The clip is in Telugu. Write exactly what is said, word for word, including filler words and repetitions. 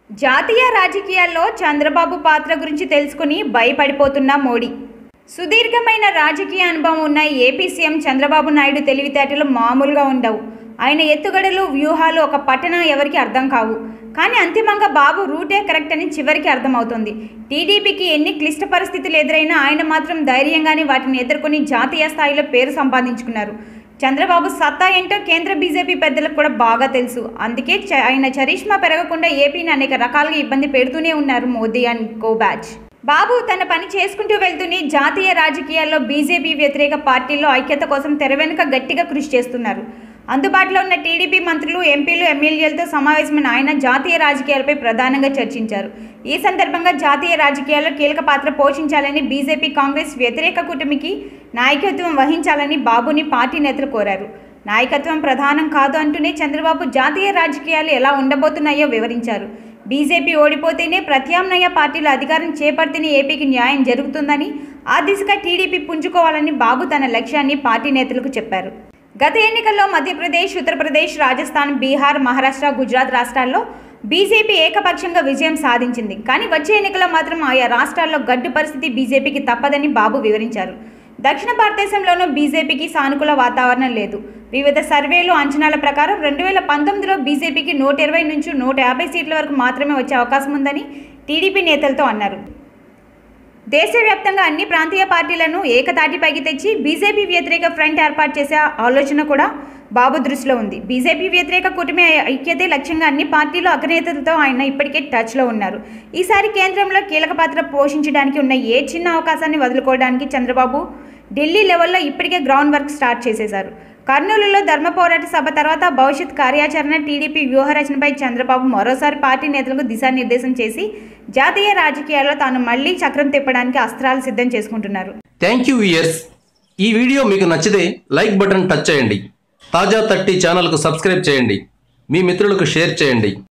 జాతీయ రాజకీయాల్లో చంద్రబాబు పాత్ర గురించి తెలుసుకుని భయపడిపోతున్న మోడీ. సుదీర్ఘమైన రాజకీయ అనుభవం ఉన్న ఏపీ సీఎం చంద్రబాబు నాయుడు తెలివితేటలు మామూలుగా ఉండవు. ఆయన ఎత్తుగడలు, వ్యూహాలు ఒక పట్టణం ఎవరికి అర్థం కావు. కానీ అంతిమంగా బాబు రూటే కరెక్ట్ అని చివరికి అర్థమవుతుంది. టీడీపీకి ఎన్ని క్లిష్ట పరిస్థితులు ఎదురైనా ఆయన మాత్రం ధైర్యంగానే వాటిని ఎదుర్కొని జాతీయ స్థాయిలో పేరు సంపాదించుకున్నారు. చంద్రబాబు సత్తా ఏంటో కేంద్ర బీజేపీ పెద్దలకు కూడా బాగా తెలుసు. అందుకే ఆయన చరిష్మా పెరగకుండా ఏపీని అనేక రకాలుగా ఇబ్బంది పెడుతూనే ఉన్నారు Modi and co batch. Babu తన పని చేసుకుంటూ వెళ్తూనే జాతీయ రాజకీయాల్లో బీజేపీ వ్యతిరేక పార్టీల్లో ఐక్యత కోసం తెర వెనుక గట్టిగా కృషి చేస్తున్నారు. అందుబాటులో ఉన్న టీడీపీ మంత్రులు, ఎంపీలు, ఎమ్మెల్యేలతో సమావేశమైన ఆయన జాతీయ రాజకీయాలపై ప్రధానంగా చర్చించారు. ఈ సందర్భంగా జాతీయ రాజకీయాల్లో కీలక పాత్ర పోషించాలని, బీజేపీ కాంగ్రెస్ వ్యతిరేక కూటమికి నాయకత్వం వహించాలని బాబుని పార్టీ నేతలు కోరారు. నాయకత్వం ప్రధానం కాదు అంటూనే చంద్రబాబు జాతీయ రాజకీయాలు ఎలా ఉండబోతున్నాయో వివరించారు. బీజేపీ ఓడిపోతేనే ప్రత్యామ్నాయ పార్టీలు అధికారం చేపడితేనే ఏపీకి న్యాయం జరుగుతుందని, ఆ దిశగా టీడీపీ పుంజుకోవాలని బాబు తన లక్ష్యాన్ని పార్టీ నేతలకు చెప్పారు. గత ఎన్నికల్లో మధ్యప్రదేశ్, ఉత్తరప్రదేశ్, రాజస్థాన్, బీహార్, మహారాష్ట్ర, గుజరాత్ రాష్ట్రాల్లో బీజేపీ ఏకపక్షంగా విజయం సాధించింది. కానీ వచ్చే ఎన్నికల్లో మాత్రం ఆయా రాష్ట్రాల్లో గడ్డు పరిస్థితి బీజేపీకి తప్పదని బాబు వివరించారు. దక్షిణ భారతదేశంలోనూ బీజేపీకి సానుకూల వాతావరణం లేదు. వివిధ సర్వేలు, అంచనాల ప్రకారం రెండు వేల పంతొమ్మిదిలో బీజేపీకి నూట ఇరవై నుంచి నూట యాభై సీట్ల వరకు మాత్రమే వచ్చే అవకాశం ఉందని టీడీపీ నేతలతో అన్నారు. దేశవ్యాప్తంగా అన్ని ప్రాంతీయ పార్టీలను ఏకతాటిపైకి తెచ్చి బీజేపీ వ్యతిరేక ఫ్రంట్ ఏర్పాటు చేసే ఆలోచన కూడా బాబు దృష్టిలో ఉంది. బీజేపీ వ్యతిరేక కూటమి ఐక్యతే లక్ష్యంగా అన్ని పార్టీలు అగ్రనేతలతో ఆయన ఇప్పటికే టచ్లో ఉన్నారు. ఈసారి కేంద్రంలో కీలక పాత్ర పోషించడానికి ఉన్న ఏ చిన్న అవకాశాన్ని వదులుకోవడానికి చంద్రబాబు ఢిల్లీ లెవెల్లో ఇప్పటికే గ్రౌండ్ వర్క్ స్టార్ట్ చేసేశారు. కర్నూలులో ధర్మ పోరాట సభ తర్వాత భవిష్యత్ కార్యాచరణ, టీడీపీ వ్యూహరచనపై చంద్రబాబు మరోసారి పార్టీ నేతలకు దిశానిర్దేశం చేసి జాతీయ రాజకీయాల్లో తాను మళ్లీ చక్రం తిప్పడానికి అస్త్రాలు సిద్ధం చేసుకుంటున్నారు. Thank you viewers. ఈ వీడియో మీకు నచ్చితే లైక్ బటన్ టచ్ చేయండి. తాజా థర్టీ ఛానల్కు సబ్స్క్రైబ్ చేయండి. మీ మిత్రులకు షేర్ చేయండి.